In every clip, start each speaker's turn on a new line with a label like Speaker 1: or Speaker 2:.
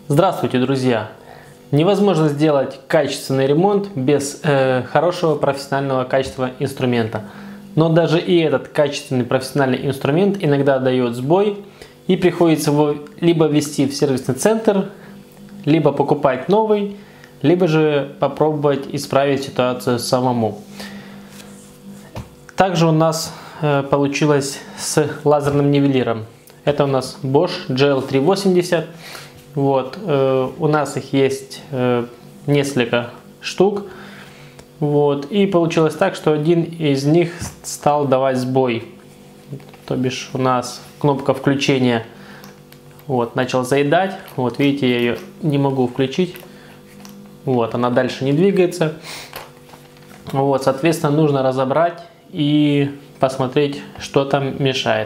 Speaker 1: Здравствуйте, друзья! Невозможно сделать качественный ремонт без хорошего профессионального качества инструмента. Но даже и этот качественный профессиональный инструмент иногда дает сбой, и приходится его либо везти в сервисный центр, либо покупать новый, либо же попробовать исправить ситуацию самому. Также у нас получилось с лазерным нивелиром. Это у нас Bosch GL380. Вот, у нас их есть несколько штук. Вот, и получилось так, что один из них стал давать сбой. То бишь у нас кнопка включения начал заедать. Вот видите, я ее не могу включить. Вот, она дальше не двигается. Вот, соответственно, нужно разобрать и посмотреть, что там мешает.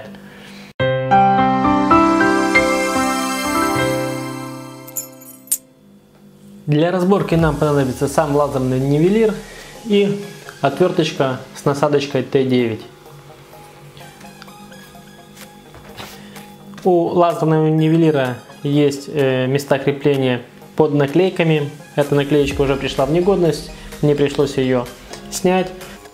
Speaker 1: Для разборки нам понадобится сам лазерный нивелир и отверточка с насадочкой Т9. У лазерного нивелира есть места крепления под наклейками. Эта наклеечка уже пришла в негодность, мне пришлось ее снять.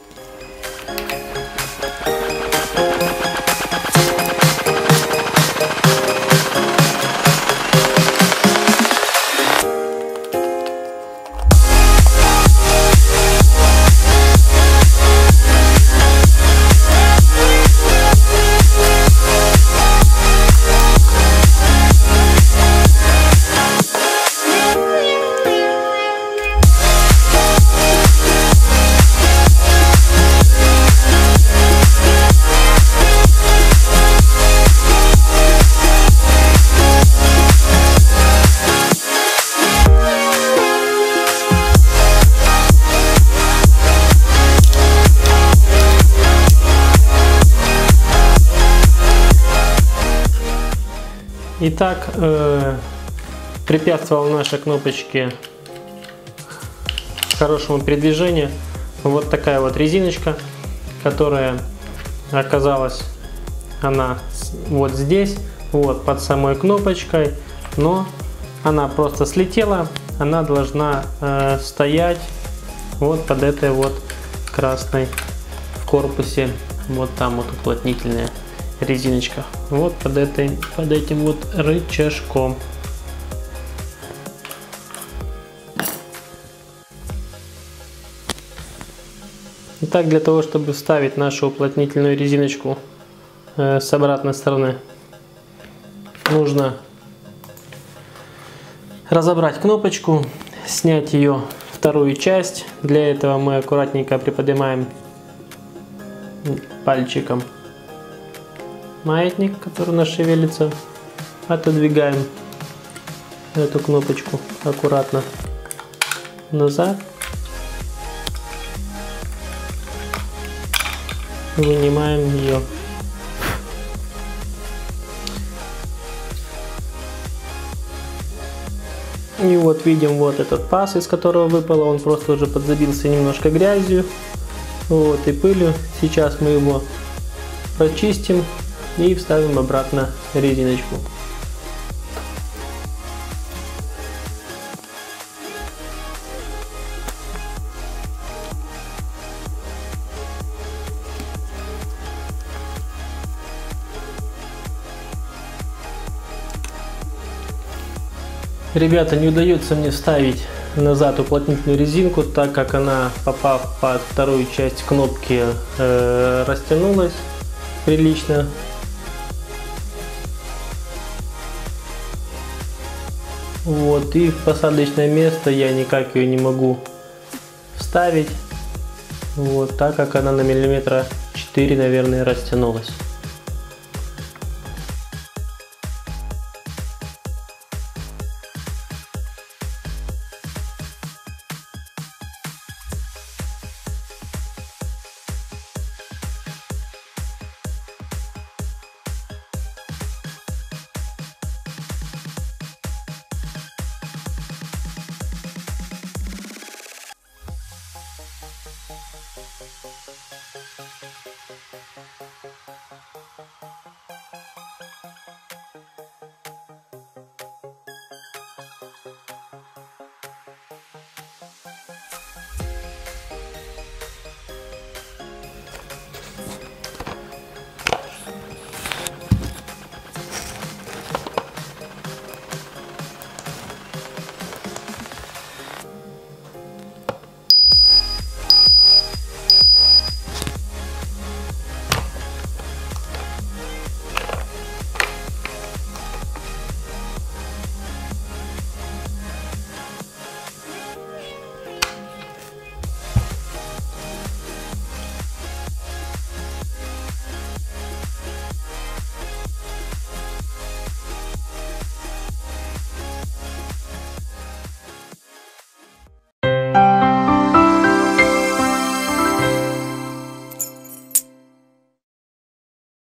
Speaker 1: Итак, препятствовала нашей кнопочке хорошему передвижению вот такая вот резиночка, которая оказалась она вот здесь, вот под самой кнопочкой, но она просто слетела. Она должна стоять вот под этой вот красной в корпусе, вот там вот уплотнительная резиночка, вот под этим вот рычажком. Итак, для того, чтобы вставить нашу уплотнительную резиночку с обратной стороны, нужно разобрать кнопочку, снять ее вторую часть. Для этого мы аккуратненько приподнимаем пальчиком маятник, который у нас шевелится, отодвигаем эту кнопочку аккуратно назад, вынимаем ее. И вот видим вот этот паз, из которого выпало, он просто уже подзабился немножко грязью, вот, и пылью. Сейчас мы его прочистим и вставим обратно резиночку. Ребята, не удается мне вставить назад уплотнительную резинку, так как она, попав под вторую часть кнопки, растянулась прилично. Вот, и в посадочное место я никак ее не могу вставить, вот, так как она на миллиметра 4, наверное, растянулась.